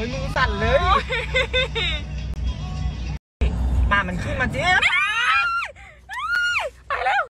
มือสั่นเลยมามันขึ้นมาเจ๊